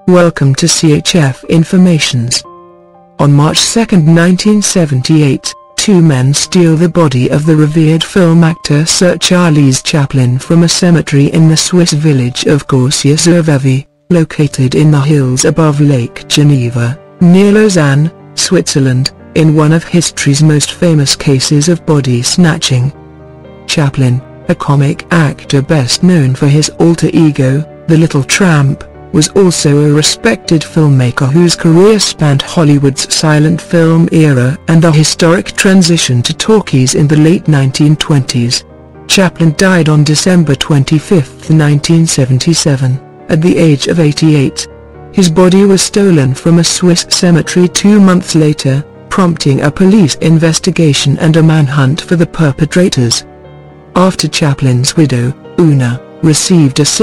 Welcome to CHF Informations. On March 2, 1978, two men steal the body of the revered film actor Sir Charles Chaplin from a cemetery in the Swiss village of Coursier-sur-Vevey, located in the hills above Lake Geneva, near Lausanne, Switzerland, in one of history's most famous cases of body snatching. Chaplin, a comic actor best known for his alter ego, the Little Tramp, was also a respected filmmaker whose career spanned Hollywood's silent film era and the historic transition to talkies in the late 1920s. Chaplin died on December 25, 1977, at the age of 88. His body was stolen from a Swiss cemetery 2 months later, prompting a police investigation and a manhunt for the perpetrators. After Chaplin's widow, Una, received a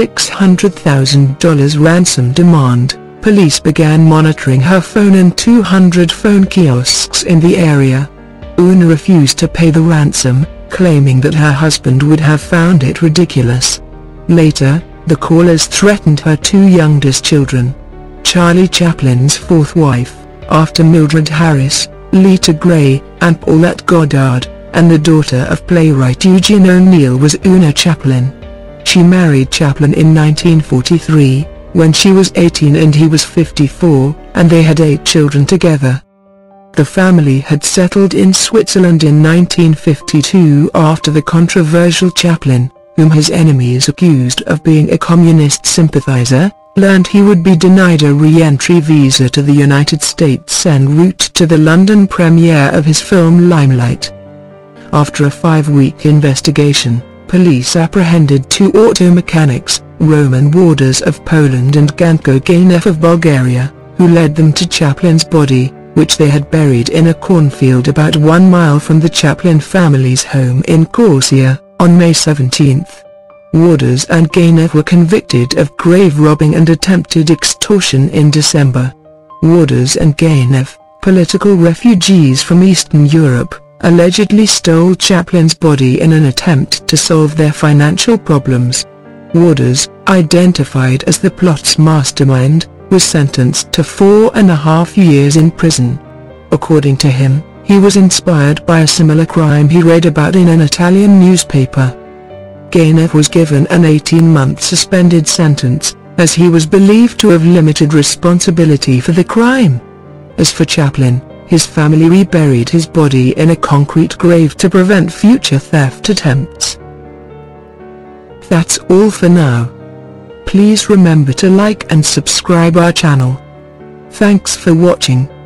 $600,000 ransom demand, police began monitoring her phone and 200 phone kiosks in the area. Una refused to pay the ransom, claiming that her husband would have found it ridiculous. Later, the callers threatened her two youngest children. Charlie Chaplin's fourth wife, after Mildred Harris, Lita Gray, and Paulette Goddard, and the daughter of playwright Eugene O'Neill was Una Chaplin. She married Chaplin in 1943, when she was 18 and he was 54, and they had 8 children together. The family had settled in Switzerland in 1952 after the controversial Chaplin, whom his enemies accused of being a communist sympathizer, learned he would be denied a re-entry visa to the United States en route to the London premiere of his film Limelight. After a 5-week investigation, police apprehended 2 auto mechanics, Roman Warders of Poland and Ganko Ganev of Bulgaria, who led them to Chaplin's body, which they had buried in a cornfield about 1 mile from the Chaplin family's home in Coursier, on May 17. Warders and Ganev were convicted of grave robbing and attempted extortion in December. Warders and Ganev, political refugees from Eastern Europe, allegedly stole Chaplin's body in an attempt to solve their financial problems. Warders, identified as the plot's mastermind, was sentenced to 4.5 years in prison. According to him, he was inspired by a similar crime he read about in an Italian newspaper. Ganev was given an 18-month suspended sentence, as he was believed to have limited responsibility for the crime. As for Chaplin, his family reburied his body in a concrete grave to prevent future theft attempts. That's all for now. Please remember to like and subscribe our channel. Thanks for watching.